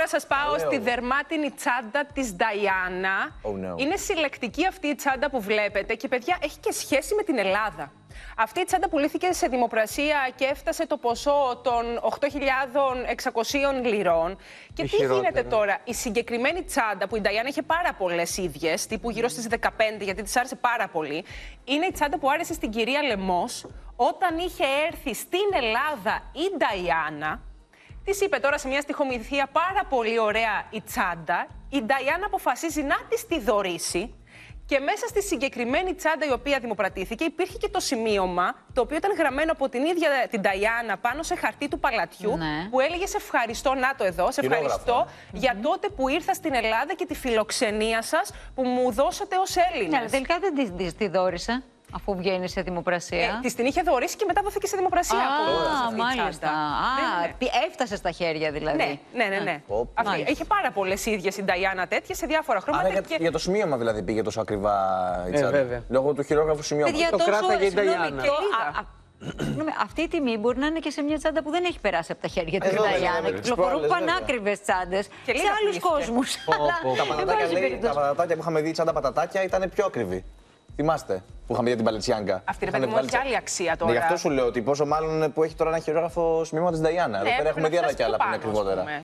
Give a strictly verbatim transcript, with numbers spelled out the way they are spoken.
σας πάω στη δερμάτινη τσάντα της Νταϊάννα. Oh, no. Είναι συλλεκτική αυτή η τσάντα που βλέπετε και, παιδιά, έχει και σχέση με την Ελλάδα. Αυτή η τσάντα πουλήθηκε σε δημοπρασία και έφτασε το ποσό των οκτώ χιλιάδες εξακόσιες λιρών. Και τι γίνεται τώρα, η συγκεκριμένη τσάντα που η Νταϊάννα είχε πάρα πολλές ίδιες, τύπου γύρω στις δεκαπέντε, γιατί της άρεσε πάρα πολύ, είναι η τσάντα που άρεσε στην κυρία Λεμός όταν είχε έρθει στην Ελλάδα η Νταϊάννα. Της είπε τώρα σε μια στιχομυθία πάρα πολύ ωραία η τσάντα. Η Νταϊάννα αποφασίζει να της τη δωρήσει. Και μέσα στη συγκεκριμένη τσάντα η οποία δημοπρατήθηκε υπήρχε και το σημείωμα, το οποίο ήταν γραμμένο από την ίδια την Νταϊάννα πάνω σε χαρτί του παλατιού, ναι, που έλεγε «Σε ευχαριστώ, να το εδώ, σε ευχαριστώ mm-hmm. για τότε που ήρθα στην Ελλάδα και τη φιλοξενία σας που μου δώσατε ως Έλληνες». Ναι, αλλά τελικά δεν τη, τη, τη δώρισε, αφού βγαίνει σε δημοπρασία. Ε, της την είχε δωρήσει και μετά δόθηκε σε δημοπρασία. Α, μάλιστα. Α, ναι, ναι. Έφτασε στα χέρια δηλαδή. Ναι, ναι, ναι. ναι. Oh, Αυτή, είχε πάρα πολλές ίδιες η Νταϊάννα τέτοιες σε διάφορα χρώματα. Άρα, και... για, για το σημείωμα δηλαδή πήγε τόσο ακριβά η τσάντα. Ε, βέβαια. Λόγω του χειρόγραφου σημείωματος. Παιδιά, το τόσο, κράταγε η Νταϊάννα. Αυτή η τιμή μπορεί να είναι και σε μια τσάντα που δεν έχει περάσει από τα χέρια της Νταϊάννα. Κυκλοφορούν πανάκριβες τσάντες σε άλλους κόσμους. Τα πατατάκια που είχαμε δει, τσάντα πατατάκια, ήταν πιο ακριβή. Θυμάστε που είχαμε δει την Παλετσιάνκα. Αυτή είναι παιδί μου, έχει άλλη αξία τώρα. Ναι, γι' αυτό σου λέω ότι πόσο μάλλον που έχει τώρα ένα χειρόγραφο σημείωμα της Νταϊάννα. Εδώ πέρα έχουμε δει άλλα κι άλλα που είναι ακριβότερα.